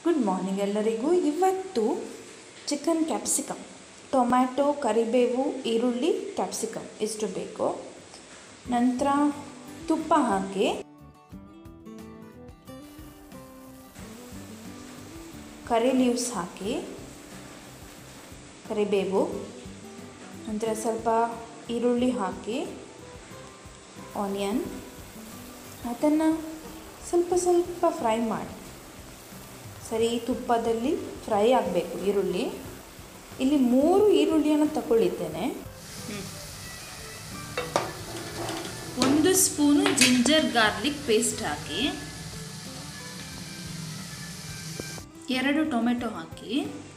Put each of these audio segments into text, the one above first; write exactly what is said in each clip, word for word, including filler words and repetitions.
Good morning ಎಲ್ಲರಿಗೂ. ಇವತ್ತು chicken capsicum, tomato, ಕರಿಬೇವು, ಈರುಳ್ಳಿ, ಕ್ಯಾಪ್ಸಿಕಮ್ ಇಷ್ಟು ಬೇಕು. ನಂತರ ತುಪ್ಪ ಹಾಕಿ ಕರಿ ಲೀವ್ಸ್ ಹಾಕಿ, ಕರಿಬೇವು, ನಂತರ ಸ್ವಲ್ಪ ಈರುಳ್ಳಿ ಹಾಕಿ, ಆನಿಯನ್, ಅದನ್ನು ಸ್ವಲ್ಪ ಸ್ವಲ್ಪ ಫ್ರೈ ಮಾಡಿ. ಸರಿ, ತುಪ್ಪದಲ್ಲಿ ಫ್ರೈ ಆಗಬೇಕು ಈರುಳ್ಳಿ. ಇಲ್ಲಿ ಮೂರು ಈರುಳ್ಳಿಯನ್ನು ತಗೊಳ್ಳಿದ್ದೇನೆ. ಒಂದು ಸ್ಪೂನು ಜಿಂಜರ್ ಗಾರ್ಲಿಕ್ ಪೇಸ್ಟ್ ಹಾಕಿ, ಎರಡು ಟೊಮೆಟೊ ಹಾಕಿ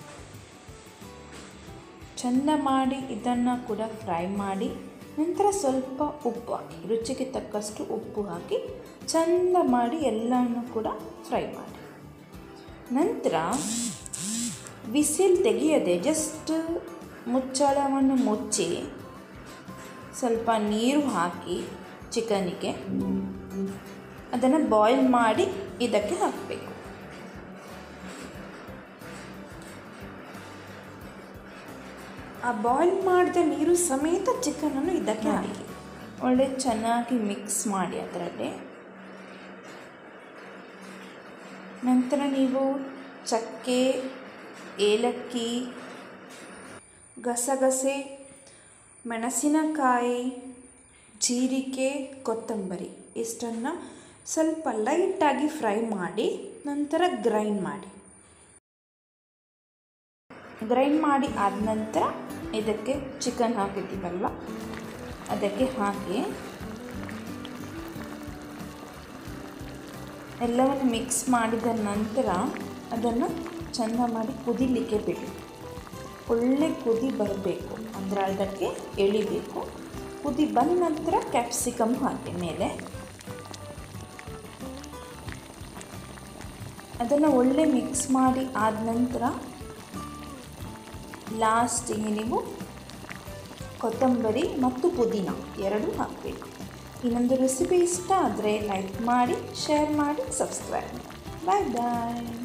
ಚೆಂದ ಮಾಡಿ ಇದನ್ನು ಕೂಡ ಫ್ರೈ ಮಾಡಿ. ನಂತರ ಸ್ವಲ್ಪ ಉಪ್ಪು ಹಾಕಿ, ರುಚಿಗೆ ತಕ್ಕಷ್ಟು ಉಪ್ಪು ಹಾಕಿ ಚೆಂದ ಮಾಡಿ ಎಲ್ಲವನ್ನು ಕೂಡ ಫ್ರೈ ಮಾಡಿ. ನಂತರ ವಿಸಿಲ್ ತೆಗೆಯದೆ ಜಸ್ಟ್ ಮುಚ್ಚಳವನ್ನು ಮುಚ್ಚಿ ಸ್ವಲ್ಪ ನೀರು ಹಾಕಿ ಚಿಕನಿಗೆ ಅದನ್ನು ಬಾಯ್ಲ್ ಮಾಡಿ ಇದಕ್ಕೆ ಹಾಕಬೇಕು. ಆ ಬಾಯ್ಲ್ ಮಾಡಿದ ನೀರು ಸಮೇತ ಚಿಕನನ್ನು ಇದಕ್ಕೆ ಹಾಕಿ ಒಳ್ಳೆ ಚೆನ್ನಾಗಿ ಮಿಕ್ಸ್ ಮಾಡಿ ಅದರಲ್ಲಿ. ನಂತರ ನೀವು ಚಕ್ಕೆ, ಏಲಕ್ಕಿ, ಗಸಗಸೆ, ಮೆಣಸಿನಕಾಯಿ, ಜೀರಿಗೆ, ಕೊತ್ತಂಬರಿ ಇಷ್ಟನ್ನು ಸ್ವಲ್ಪ ಲೈಟಾಗಿ ಫ್ರೈ ಮಾಡಿ ನಂತರ ಗ್ರೈಂಡ್ ಮಾಡಿ. ಗ್ರೈಂಡ್ ಮಾಡಿ ಆದ ನಂತರ ಇದಕ್ಕೆ ಚಿಕನ್ ಹಾಕಿದ್ದೀವಲ್ವ ಅದಕ್ಕೆ ಹಾಕಿ ಎಲ್ಲವನ್ನು ಮಿಕ್ಸ್ ಮಾಡಿದ ನಂತರ ಅದನ್ನು ಚೆಂದ ಮಾಡಿ ಕುದಿಲಿಕ್ಕೆ ಬಿಡಿ. ಒಳ್ಳೆ ಕುದಿ ಬರಬೇಕು, ಅಂದರೆ ಅದಕ್ಕೆ ಎಳಿಬೇಕು. ಕುದಿ ಬಂದ ನಂತರ ಕ್ಯಾಪ್ಸಿಕಮ್ ಹಾಕಿ ಮೇಲೆ ಅದನ್ನು ಒಳ್ಳೆ ಮಿಕ್ಸ್ ಮಾಡಿ ಆದ ನಂತರ ಲಾಸ್ಟಿಗೆ ನೀವು ಕೊತ್ತಂಬರಿ ಮತ್ತು ಪುದೀನ ಎರಡೂ ಹಾಕಬೇಕು. ಇನ್ನೊಂದು ರೆಸಿಪಿ ಇಷ್ಟ ಆದರೆ ಲೈಕ್ ಮಾಡಿ, ಶೇರ್ ಮಾಡಿ, ಸಬ್ಸ್ಕ್ರೈಬ್ ಮಾಡಿ. ಬಾಯ್ ಬಾಯ್.